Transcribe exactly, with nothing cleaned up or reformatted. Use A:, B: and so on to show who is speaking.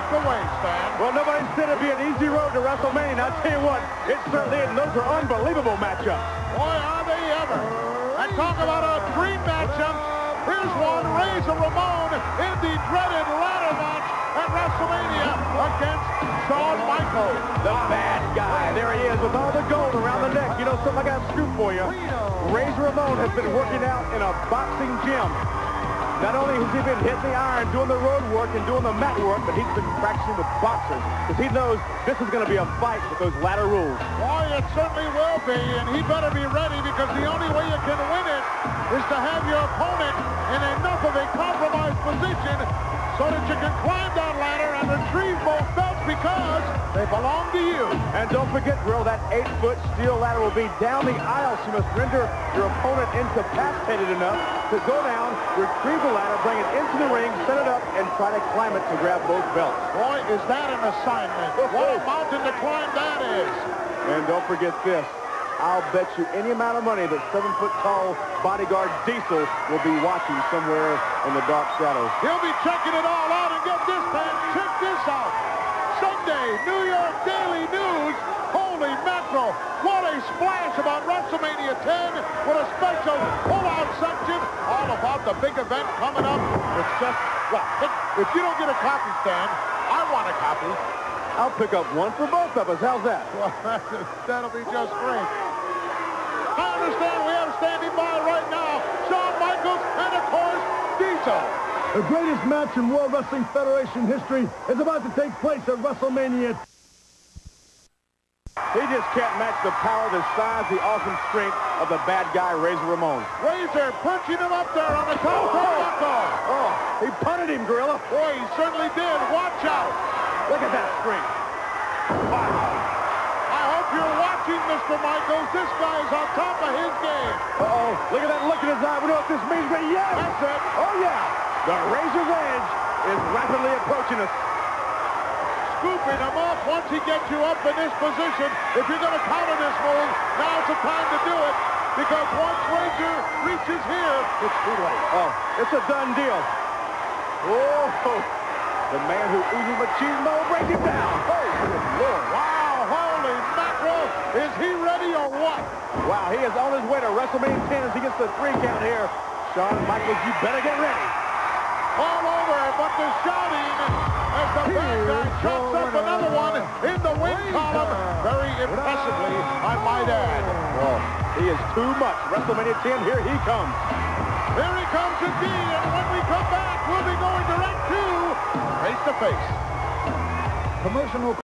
A: week away, Stan.
B: Well, nobody said it'd be an easy road to WrestleMania. I'll tell you what, it certainly is. Those are unbelievable matchups.
A: Boy, are they ever. And talk about a dream matchup. Here's one, Razor Ramon in the dreaded ladder match at WrestleMania against Shawn Michaels.
B: The bad guy. There he is with all the gold around the neck. You know something, I got a scoop for you. Razor Ramon has been working out in a boxing gym. Not only has he been hitting the iron, doing the road work, and doing the mat work, but he's been practicing with boxers because he knows this is going to be a fight with those ladder rules.
A: Boy, it certainly will be, and he better be ready because the only way you can win it is to have your opponent in enough of a compromised position so that you can climb that ladder and retrieve both belts because they belong to you.
B: And don't forget, Grill, that eight-foot steel ladder will be down the aisle. So you must render your opponent incapacitated enough to go down, retrieve the ladder, bring it into the ring, set it up, and try to climb it to grab both belts.
A: Boy, is that an assignment. What a mountain to climb that is.
B: And don't forget this. I'll bet you any amount of money that seven-foot-tall bodyguard Diesel will be watching somewhere in the dark shadows.
A: He'll be checking it all out, and get this, man. Check this out. Sunday, New York Daily News. Holy mackerel. What a splash about WrestleMania ten with a special pull-out section all about the big event coming up. It's just, well, if you don't get a copy, Stan, I want a copy.
B: I'll pick up one for both of us. How's that?
A: Well, that'll be just great. I understand we have standing by right now Shawn Michaels and, of course, Diesel.
C: The greatest match in World Wrestling Federation history is about to take place at WrestleMania.
B: He just can't match the power, the size, the awesome strength of the bad guy, Razor Ramon.
A: Razor punching him up there on the top
B: oh,
A: turnbuckle.
B: Oh, he punted him, Gorilla.
A: Boy, he certainly did. Watch out.
B: Look at that strength. Wow.
A: I hope you're watching, Mister Michaels. This guy is on top of his game.
B: Uh-oh. Look at that look in his eye. We know what this means, but yes.
A: That's it.
B: Oh, yeah. The Razor's Edge is rapidly approaching us.
A: Scooping him up once he gets you up in this position. If you're going to counter this move, now's the time to do it. Because once Razor reaches here, it's too late.
B: Oh, it's a done deal. Whoa. The man who oozes machismo brings him down. Oh, good Lord.
A: Wow, holy mackerel. Is he ready or what?
B: Wow, he is on his way to WrestleMania ten as he gets the three count here. Shawn Michaels, you better get ready.
A: All over, but the shouting as the bad guy chops up another one in the win column. Very impressively, I might add.
B: Oh, he is too much. WrestleMania ten, here he comes.
A: Here he comes indeed, and when we come back, we'll be going direct to face-to-face.
C: Promotional